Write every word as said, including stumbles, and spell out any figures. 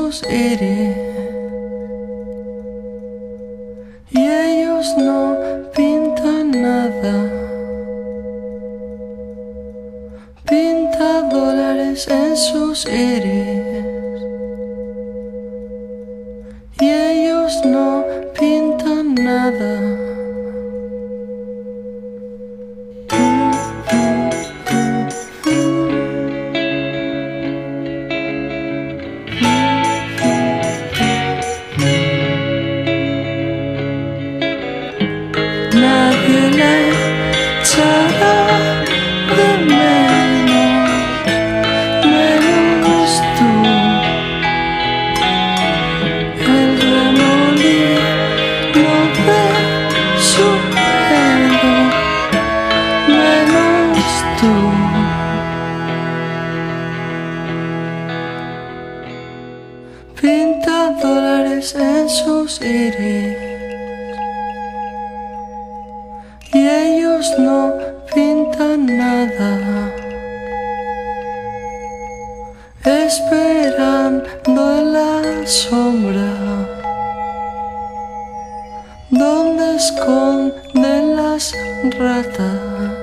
sus iris y ellos no pintan nada. Pinta dólares en sus iris y ellos no pintan nada. Nadie le echará de menos, menos tú. El remolino de su pelo, menos tú. Pinta dólares en sus iris y ellos no pintan nada, esperando en la sombra donde esconden las ratas.